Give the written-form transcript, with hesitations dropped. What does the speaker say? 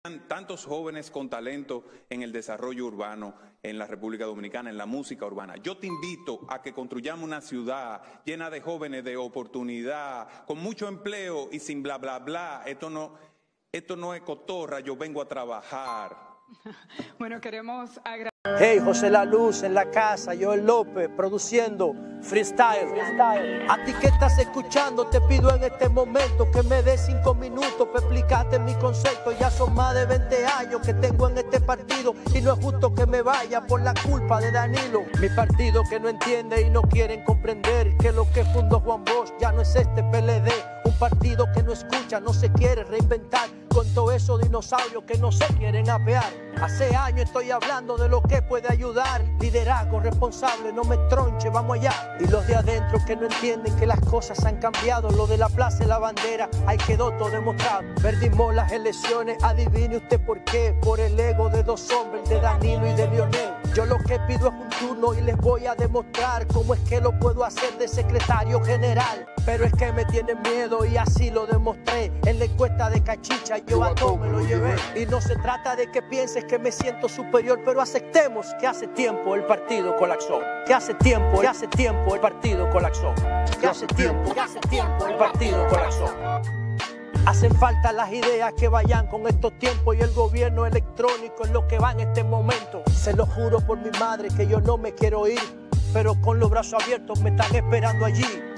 Tantos jóvenes con talento en el desarrollo urbano en la República Dominicana, en la música urbana. Yo te invito a que construyamos una ciudad llena de jóvenes, de oportunidad, con mucho empleo y sin bla, bla, bla. Esto no es cotorra, yo vengo a trabajar. Bueno, queremos agradecer. Hey, José La Luz en la casa, Joel López produciendo freestyle. A ti que estás escuchando te pido en este momento que me des 5 minutos para explicarte mi concepto. Ya son más de 20 años que tengo en este partido y no es justo que me vaya por la culpa de Danilo. Mi partido que no entiende y no quieren comprender que lo que fundó Juan Bosch ya no es este PLD. Un partido que no escucha, no se quiere reinventar con todos esos dinosaurios que no se quieren apear. Hace años estoy hablando de lo que puede ayudar. Liderazgo responsable, no me tronche, vamos allá. Y los de adentro que no entienden que las cosas han cambiado. Lo de la plaza y la bandera, ahí quedó todo demostrado. Perdimos las elecciones, adivine usted por qué. Por el ego de 2 hombres, de Danilo y de Lionel. Yo lo que pido es un turno y les voy a demostrar cómo es que lo puedo hacer de secretario general. Pero es que me tienen miedo y así lo demostré. En la encuesta de Cachicha yo a todo me lo llevé. Y no se trata de que pienses que me siento superior, pero aceptemos que hace tiempo el partido colapsó. Que hace tiempo el partido colapsó. Que hace tiempo el partido colapsó. Hacen falta las ideas que vayan con estos tiempos y el gobierno electrónico es lo que va en este momento. Se lo juro por mi madre que yo no me quiero ir, pero con los brazos abiertos me están esperando allí.